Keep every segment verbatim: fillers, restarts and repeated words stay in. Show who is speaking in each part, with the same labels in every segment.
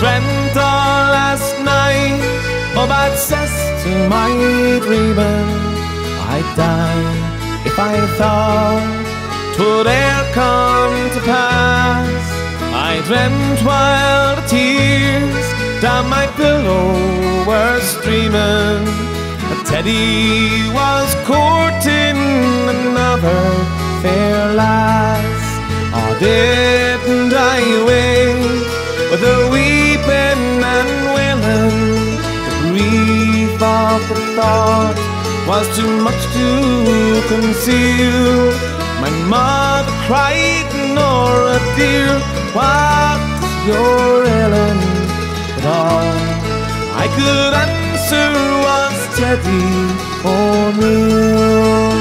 Speaker 1: dreamt all last night of access to my dreaming. I'd die if I thought 'twould e'er come to pass. I dreamt while the tears down my pillow were streaming that Teddy was courting another fair lass. Or didn't I wake with a weeping and wailing? The grief of the thought was too much to conceal. My mother cried, Nora dear, what's your ailing? But all I could answer was Teddy O'Neill.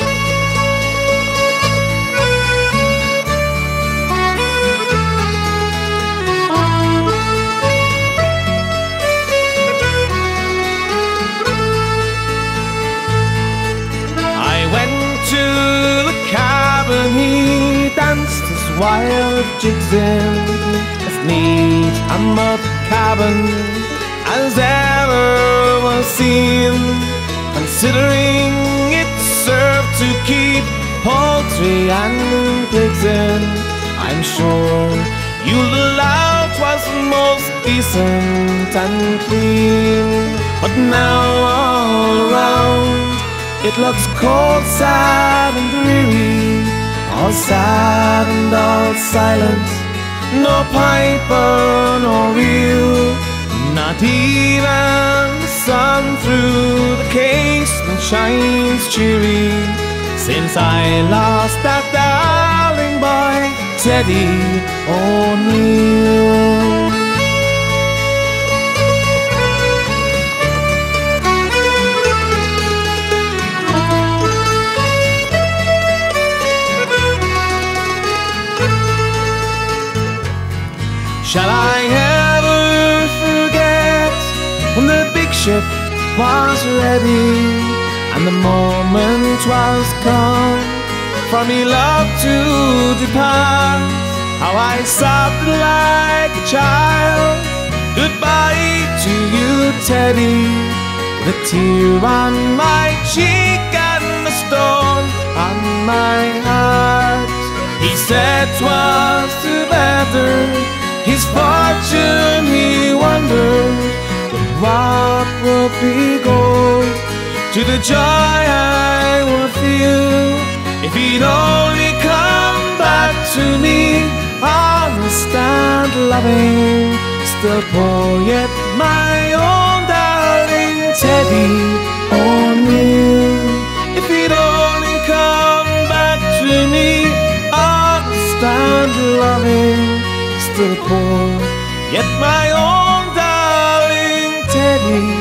Speaker 1: He danced his wild jigs in as neat a mud cabin as ever was seen, considering it served to keep poultry and pigs in. I'm sure you'll allow 'twas most decent and clean, but now all around it looks cold, sad and dreary, all sad and all silent, no piper, no reel, not even the sun through the casement shines cheery. Since I lost that darling boy, Teddy O'Neill. Shall I ever forget when the big ship was ready and the moment was come for me love to depart? How I sobbed like a child, goodbye to you Teddy, with a tear on my cheek and a stone on my heart. He said 'twas too better his fortune, he wondered, but what would be gold to the joy I would feel if he'd only come back to me, honest and loving, still poor yet my own darling Teddy O'Neill. If he'd only come back to me, honest and loving, still poor, yet my own darling Teddy